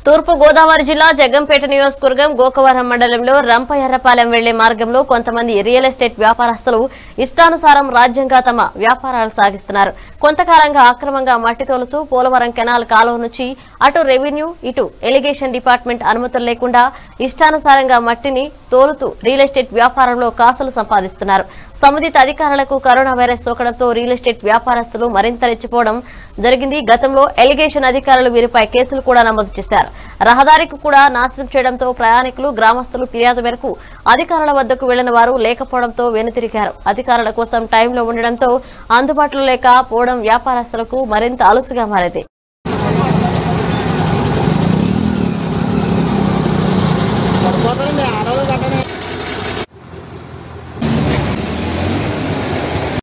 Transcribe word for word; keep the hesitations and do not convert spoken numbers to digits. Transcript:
తూర్పు గోదావరి జిల్లా జగ్గంపేట నియోజకవర్గం గోకవరం మండలంలో రంపయర్రపాలెం వెళ్లే మార్గంలో కొంతమంది రియల్ ఎస్టేట్ వ్యాపారస్తులు ఇష్టానుసారం రాజ్యంగా తమ వ్యాపారాలు సాగిస్తున్నారు. కొంతకాలంగా అక్రమంగా మట్టి తోలుతూ పోలవరం కెనాల్ కాలువ నుంచి అటు రెవెన్యూ ఇటు ఇరిగేషన్ డిపార్ట్మెంట్ అనుమతులు లేకుండా ఇష్టానుసారంగా మట్టిని తోలుతూ రియల్ ఎస్టేట్ వ్యాపారంలో కాసులు సంపాదిస్తున్నారు. సంబంధిత అధికారులకు కరోనా వైరస్ సోకడంతో రియల్ ఎస్టేట్ వ్యాపారస్తులు మరింత రెచ్చిపోవడం జరిగింది. గతంలో ఇరిగేషన్ అధికారులు వీరిపై కేసులు కూడా నమోదు చేశారు. రహదారికి కూడా నాశనం చేయడంతో ప్రయాణికులు గ్రామస్తులు ఫిర్యాదు మేరకు అధికారుల వద్దకు వెళ్లిన వారు లేకపోవడంతో వెనుతిరిగారు. అధికారుల కోసం టైంలో ఉండడంతో అందుబాటులో లేకపోవడం వ్యాపారస్తులకు మరింత అలుసుగా మారింది.